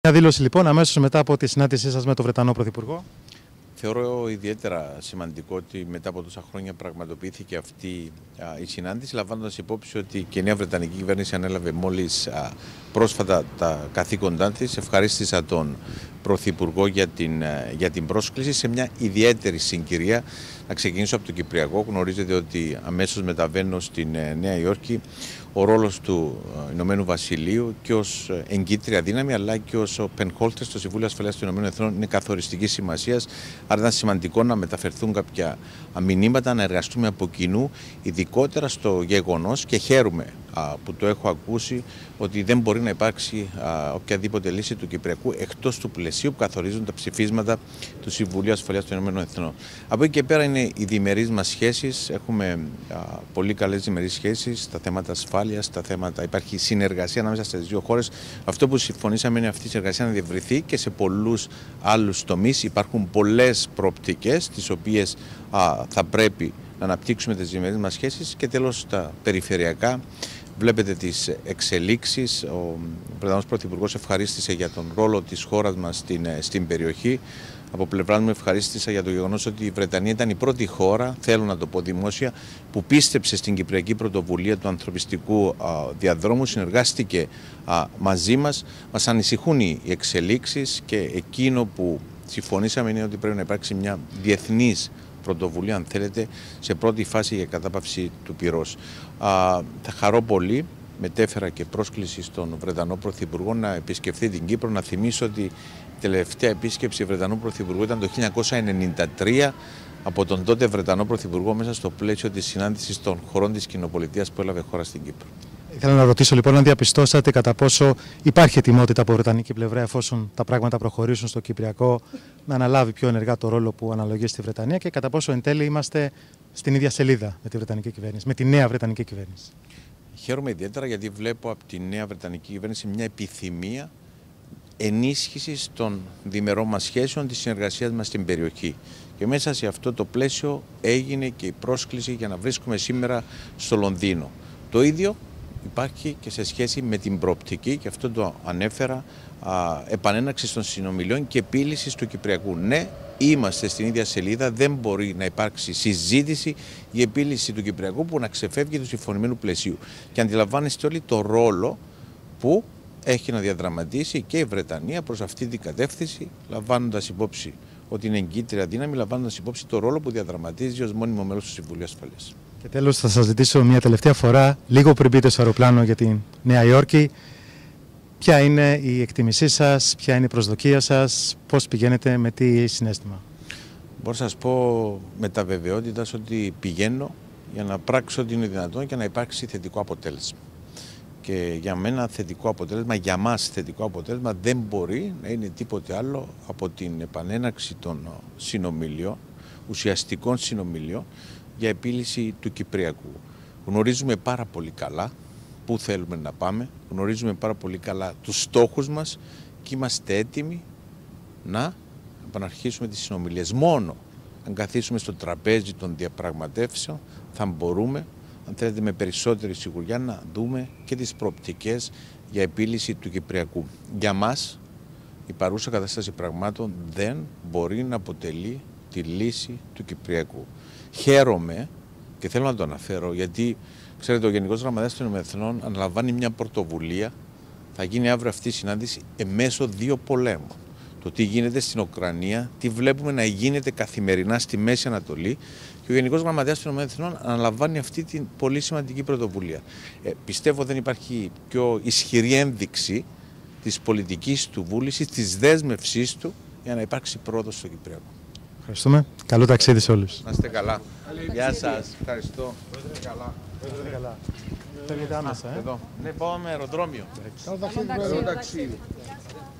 Μια δήλωση λοιπόν αμέσως μετά από τη συνάντησή σας με τον Βρετανό Πρωθυπουργό. Θεωρώ ιδιαίτερα σημαντικό ότι μετά από τόσα χρόνια πραγματοποιήθηκε αυτή η συνάντηση, λαμβάνοντας υπόψη ότι και η νέα Βρετανική κυβέρνηση ανέλαβε μόλις πρόσφατα τα καθήκοντά της. Ευχαρίστησα τον Πρωθυπουργό για την πρόσκληση σε μια ιδιαίτερη συγκυρία. Να ξεκινήσω από το Κυπριακό. Γνωρίζετε ότι αμέσως μεταβαίνω στην Νέα Υόρκη. Ο ρόλος του Ηνωμένου Βασιλείου και ως εγκύτρια δύναμη, αλλά και ως πενχόλτερ στο Συμβούλιο Ασφαλείας των Ηνωμένων Εθνών είναι καθοριστικής σημασίας. Άρα ήταν σημαντικό να μεταφερθούν κάποια μηνύματα, να εργαστούμε από κοινού, ειδικότερα στο γεγονός, και χαίρομαι που το έχω ακούσει, ότι δεν μπορεί να υπάρξει οποιαδήποτε λύση του Κυπριακού εκτός του πλαισίου που καθορίζουν τα ψηφίσματα του Συμβουλίου Ασφαλείας των Ηνωμένων Εθνών. Από εκεί και πέρα είναι οι διμερείς μας σχέσεις. Έχουμε πολύ καλές διμερείς σχέσεις στα θέματα ασφάλειας, στα θέματα. Υπάρχει συνεργασία ανάμεσα στις δύο χώρες. Αυτό που συμφωνήσαμε είναι αυτή η συνεργασία να διευρυθεί και σε πολλούς άλλους τομείς. Υπάρχουν πολλές προοπτικές, τις οποίες θα πρέπει να αναπτύξουμε τις διμερείς μας σχέσεις. Και τέλος, τα περιφερειακά. Βλέπετε τις εξελίξεις. Ο Βρετανός Πρωθυπουργός ευχαρίστησε για τον ρόλο της χώρας μας στην περιοχή. Από πλευρά μου ευχαρίστησα για το γεγονός ότι η Βρετανία ήταν η πρώτη χώρα, θέλω να το πω δημόσια, που πίστεψε στην Κυπριακή Πρωτοβουλία του ανθρωπιστικού διαδρόμου, συνεργάστηκε μαζί μας. Μας ανησυχούν οι εξελίξεις και εκείνο που συμφωνήσαμε είναι ότι πρέπει να υπάρξει μια διεθνής πρωτοβουλία, αν θέλετε, σε πρώτη φάση για κατάπαυση του πυρός. Θα χαρώ πολύ. Μετέφερα και πρόσκληση στον Βρετανό Πρωθυπουργό να επισκεφθεί την Κύπρο. Να θυμίσω ότι η τελευταία επίσκεψη Βρετανού Πρωθυπουργού ήταν το 1993 από τον τότε Βρετανό Πρωθυπουργό μέσα στο πλαίσιο της συνάντησης των χωρών της κοινοπολιτείας που έλαβε χώρα στην Κύπρο. Ήθελα να ρωτήσω λοιπόν αν διαπιστώσατε κατά πόσο υπάρχει ετοιμότητα από βρετανική πλευρά, εφόσον τα πράγματα προχωρήσουν στο Κυπριακό, να αναλάβει πιο ενεργά το ρόλο που αναλογεί στη Βρετανία, και κατά πόσο εν τέλει είμαστε στην ίδια σελίδα με τη Βρετανική κυβέρνηση, με τη νέα Βρετανική κυβέρνηση. Χαίρομαι ιδιαίτερα γιατί βλέπω από τη νέα Βρετανική κυβέρνηση μια επιθυμία ενίσχυσης των διμερών μας σχέσεων, της συνεργασίας μας στην περιοχή. Και μέσα σε αυτό το πλαίσιο έγινε και η πρόσκληση για να βρίσκουμε σήμερα στο Λονδίνο. Το ίδιο υπάρχει και σε σχέση με την προοπτική, και αυτό το ανέφερα, επανέναρξη των συνομιλιών και επίλυσης του Κυπριακού. Ναι, είμαστε στην ίδια σελίδα, δεν μπορεί να υπάρξει συζήτηση για επίλυση του Κυπριακού που να ξεφεύγει του συμφωνημένου πλαισίου. Και αντιλαμβάνεστε όλοι το ρόλο που έχει να διαδραματίσει και η Βρετανία προς αυτή την κατεύθυνση, λαμβάνοντας υπόψη ότι είναι εγκύτρια δύναμη, λαμβάνοντας υπόψη το ρόλο που διαδραματίζει ως μόνιμο μέλος του Συμβουλίου Ασφαλείας. Και τέλος, θα σας ζητήσω μια τελευταία φορά, λίγο πριν μπείτε στο αεροπλάνο για τη Νέα Υόρκη, ποια είναι η εκτίμησή σας, ποια είναι η προσδοκία σας, πώς πηγαίνετε, με τι συναίσθημα? Μπορώ να σας πω με τα βεβαιότητας ότι πηγαίνω για να πράξω ό,τι είναι δυνατόν και να υπάρξει θετικό αποτέλεσμα. Και για μένα θετικό αποτέλεσμα, για μας θετικό αποτέλεσμα δεν μπορεί να είναι τίποτε άλλο από την επανέναρξη των συνομιλιών, ουσιαστικών συνομιλιών για επίλυση του Κυπριακού. Γνωρίζουμε πάρα πολύ καλά πού θέλουμε να πάμε, γνωρίζουμε πάρα πολύ καλά τους στόχους μας και είμαστε έτοιμοι να επαναρχίσουμε τις συνομιλίες. Μόνο αν καθίσουμε στο τραπέζι των διαπραγματεύσεων θα μπορούμε, αν θέλετε, με περισσότερη σιγουριά να δούμε και τις προοπτικές για επίλυση του Κυπριακού. Για μας η παρούσα κατάσταση πραγμάτων δεν μπορεί να αποτελεί τη λύση του Κυπριακού. Χαίρομαι και θέλω να το αναφέρω γιατί, ξέρετε, ο Γενικός Γραμματέας των Εθνών αναλαμβάνει μια πρωτοβουλία. Θα γίνει αύριο αυτή η συνάντηση εμέσω δύο πολέμων. Το τι γίνεται στην Ουκρανία, τι βλέπουμε να γίνεται καθημερινά στη Μέση Ανατολή, και ο Γενικός Γραμματέας των Εθνών αναλαμβάνει αυτή την πολύ σημαντική πρωτοβουλία. Πιστεύω δεν υπάρχει πιο ισχυρή ένδειξη της πολιτικής του βούλησης, της δέσμευσής του για να υπάρξει πρόοδος στο Κυπριακό. Ευχαριστούμε. Καλό ταξίδι σε όλους. Να είστε καλά. Γεια σας. Ευχαριστώ. Καλά. Φεύγετε άμεσα, Εδώ. Ναι, πάω με αεροδρόμιο. Καλό ταξίδι.